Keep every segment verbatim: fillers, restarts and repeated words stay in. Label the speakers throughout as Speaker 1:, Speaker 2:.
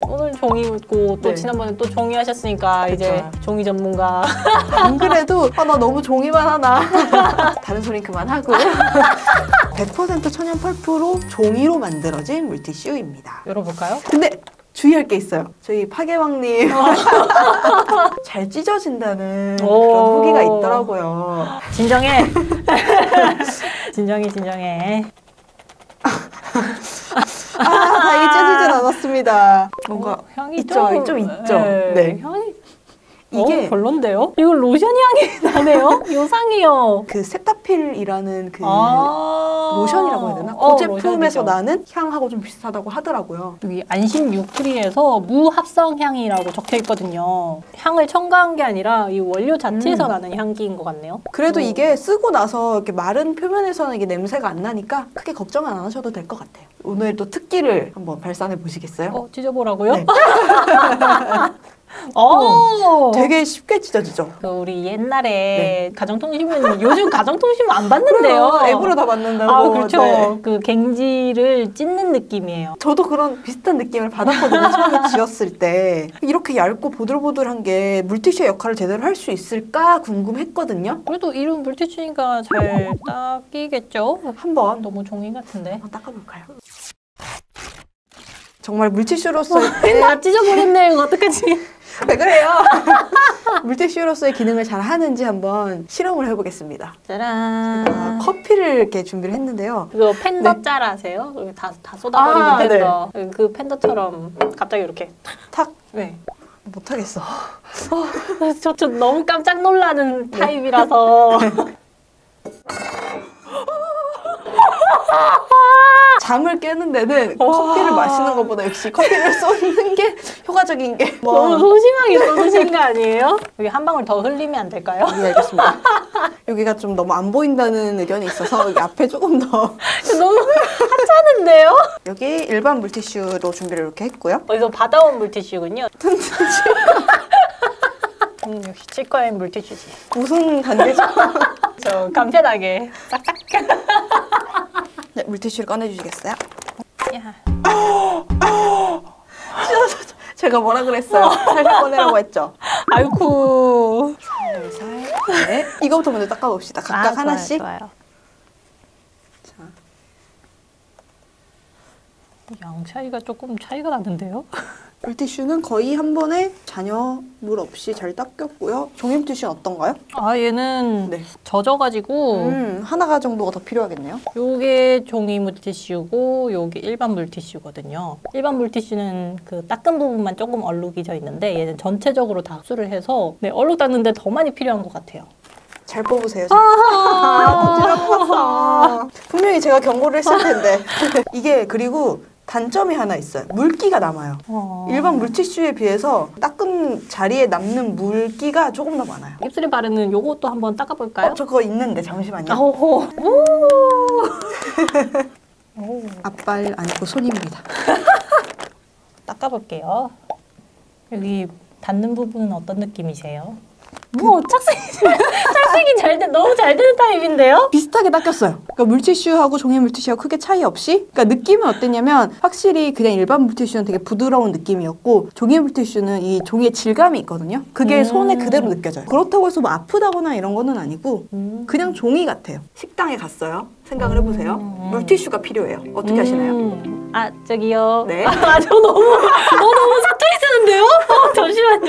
Speaker 1: 오늘 종이 있고 또
Speaker 2: 네.
Speaker 1: 지난번에 또 종이 하셨으니까 그쵸. 이제 종이 전문가.
Speaker 2: 안 그래도 아, 나 너무 종이만 하나. 다른 소린 그만하고. 백 퍼센트 천연 펄프로 종이로 만들어진 물티슈입니다.
Speaker 1: 열어볼까요?
Speaker 2: 근데 주의할 게 있어요. 저희 파괴왕님 잘 찢어진다는 그런 후기가 있더라고요.
Speaker 1: 진정해. 진정해 진정해.
Speaker 2: 아, 다행히 찢어지진 않았습니다. 뭔가
Speaker 1: 어, 향이
Speaker 2: 있죠,
Speaker 1: 좀,
Speaker 2: 좀 있죠.
Speaker 1: 네.
Speaker 2: 네.
Speaker 1: 향이
Speaker 2: 이게
Speaker 1: 어, 별론데요? 이거 로션 향이 나네요? 요상이요.
Speaker 2: 그 세타필이라는 그
Speaker 1: 아
Speaker 2: 로션이라고 해야 되나? 그
Speaker 1: 어,
Speaker 2: 제품에서
Speaker 1: 로션이죠.
Speaker 2: 나는 향하고 좀 비슷하다고 하더라고요.
Speaker 1: 여기 안심 유크리에서 무합성 향이라고 적혀 있거든요. 향을 첨가한 게 아니라 이 원료 자체에서
Speaker 2: 음.
Speaker 1: 나는 향기인 것 같네요.
Speaker 2: 그래도
Speaker 1: 오.
Speaker 2: 이게 쓰고 나서 이렇게 마른 표면에서는 이게 냄새가 안 나니까 크게 걱정은 안 하셔도 될 것 같아요. 오늘 또 특기를 한번 발산해 보시겠어요?
Speaker 1: 어, 찢어보라고요?
Speaker 2: 네.
Speaker 1: 어,
Speaker 2: 되게 쉽게 찢어지죠?
Speaker 1: 그 우리 옛날에 가정통신문 요즘 가정통신문 안 받는데요.
Speaker 2: 그래요. 앱으로 다 받는다고.
Speaker 1: 아 그렇죠.
Speaker 2: 네.
Speaker 1: 그 갱지를 찢는 느낌이에요.
Speaker 2: 저도 그런 비슷한 느낌을 받았거든요. 처음에 쥐었을 때. 이렇게 얇고 보들보들한 게 물티슈의 역할을 제대로 할 수 있을까 궁금했거든요.
Speaker 1: 그래도 이름 물티슈니까 잘 닦이겠죠?
Speaker 2: 한번
Speaker 1: 너무 종이 같은데.
Speaker 2: 한번 닦아볼까요? 정말 물티슈로서의
Speaker 1: 나 찢어버렸네. 이거 어떡하지?
Speaker 2: 왜 그래요? 물티슈로서의 기능을 잘 하는지 한번 실험을 해보겠습니다.
Speaker 1: 짜란.
Speaker 2: 제가 커피를 이렇게 준비를 했는데요.
Speaker 1: 그거 팬더
Speaker 2: 네.
Speaker 1: 짤 아세요? 여기 다, 다 쏟아버리는
Speaker 2: 아,
Speaker 1: 팬더. 그 팬더처럼 갑자기 이렇게
Speaker 2: 탁!
Speaker 1: 네.
Speaker 2: 못하겠어.
Speaker 1: 어, 저, 저 너무 깜짝 놀라는
Speaker 2: 네.
Speaker 1: 타입이라서.
Speaker 2: 잠을 깨는 데는
Speaker 1: 와.
Speaker 2: 커피를 마시는 것보다 역시 커피를 쏟는 게 효과적인 게
Speaker 1: 너무 소심하게 써주신 거 아니에요? 여기 한 방울 더 흘리면 안 될까요?
Speaker 2: 네, 알겠습니다. 여기가 좀 너무 안 보인다는 의견이 있어서 여기 앞에 조금 더
Speaker 1: 너무 하찮은데요?
Speaker 2: 여기 일반 물티슈로 준비를 이렇게 했고요.
Speaker 1: 어디서 받아온 물티슈군요. 음, 역시 치과엔 물티슈지.
Speaker 2: 무슨 단계죠?
Speaker 1: 저 간편하게 싹싹.
Speaker 2: 네, 물티슈를 꺼내주시겠어요?
Speaker 1: 야.
Speaker 2: 제가 뭐라 그랬어요? 살살 꺼내라고 했죠?
Speaker 1: 아이쿠.
Speaker 2: 살살. 네. 이거부터 먼저 닦아봅시다. 각각
Speaker 1: 아,
Speaker 2: 하나씩.
Speaker 1: 좋아요, 좋아요.
Speaker 2: 자.
Speaker 1: 양 차이가 조금 차이가 나는데요?
Speaker 2: 물티슈는 거의 한 번에 잔여 물 없이 잘 닦였고요. 종이 물티슈는 어떤가요?
Speaker 1: 아 얘는
Speaker 2: 네.
Speaker 1: 젖어가지고
Speaker 2: 음, 하나가 정도가 더 필요하겠네요.
Speaker 1: 요게 종이 물티슈고 요게 일반 물티슈거든요. 일반 물티슈는 그 닦은 부분만 조금 얼룩이 져 있는데 얘는 전체적으로 다 흡수를 해서 네, 얼룩 닦는데 더 많이 필요한 것 같아요.
Speaker 2: 잘 뽑으세요. 아, 찔러봤어. 분명히 제가 경고를 했을 텐데. 이게 그리고 단점이 하나 있어요. 물기가 남아요.
Speaker 1: 어...
Speaker 2: 일반 물티슈에 비해서 닦은 자리에 남는 물기가 조금 더 많아요.
Speaker 1: 입술에 바르는 요것도 한번 닦아볼까요?
Speaker 2: 어, 저 그거 있는데 잠시만요.
Speaker 1: 아호호. 오.
Speaker 2: 앞발 아니고 손입니다.
Speaker 1: 닦아볼게요. 여기 닿는 부분은 어떤 느낌이세요? 뭐 착색이 착색이 잘 돼, 너무 잘 되는 타입인데요?
Speaker 2: 비슷하게 닦였어요. 그러니까 물티슈하고 종이 물티슈하고 크게 차이 없이. 그러니까 느낌은 어땠냐면 확실히 그냥 일반 물티슈는 되게 부드러운 느낌이었고 종이 물티슈는 이 종이의 질감이 있거든요. 그게
Speaker 1: 음.
Speaker 2: 손에 그대로 느껴져요. 그렇다고 해서 뭐 아프다거나 이런 거는 아니고
Speaker 1: 음.
Speaker 2: 그냥 종이 같아요. 식당에 갔어요. 생각을 해보세요.
Speaker 1: 음.
Speaker 2: 물티슈가 필요해요. 어떻게 하시나요?
Speaker 1: 음. 아 저기요.
Speaker 2: 네.
Speaker 1: 아 저 너무 너 너무 사투리 쓰는데요? 어, 잠시만요.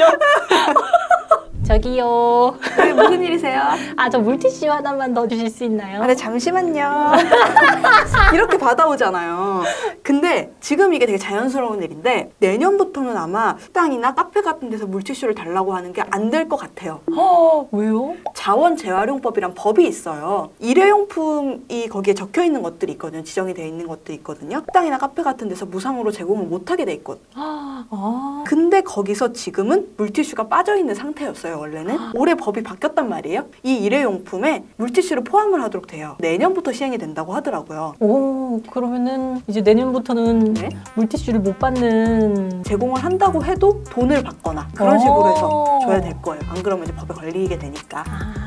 Speaker 1: 저기요.
Speaker 2: 네, 무슨 일이세요?
Speaker 1: 아 저 물티슈 하나만 더 주실 수 있나요?
Speaker 2: 아, 네, 잠시만요. 이렇게 받아오잖아요. 근데 지금 이게 되게 자연스러운 일인데 내년부터는 아마 식당이나 카페 같은 데서 물티슈를 달라고 하는 게 안 될 것 같아요.
Speaker 1: 어, 왜요?
Speaker 2: 자원 재활용법이란 법이 있어요. 일회용품이 거기에 적혀 있는 것들이 있거든요. 지정이 되어 있는 것들이 있거든요. 식당이나 카페 같은 데서 무상으로 제공을 못하게 돼 있거든요.
Speaker 1: 아.
Speaker 2: 근데 거기서 지금은 물티슈가 빠져있는 상태였어요. 원래는. 올해 법이 바뀌었단 말이에요. 이 일회용품에 물티슈를 포함을 하도록 돼요. 내년부터 시행이 된다고 하더라고요.
Speaker 1: 오, 그러면은 이제 내년부터는
Speaker 2: 네.
Speaker 1: 물티슈를 못 받는.
Speaker 2: 제공을 한다고 해도 돈을 받거나 그런 식으로 해서 줘야 될 거예요. 안 그러면 이제 법에 걸리게 되니까.
Speaker 1: 아.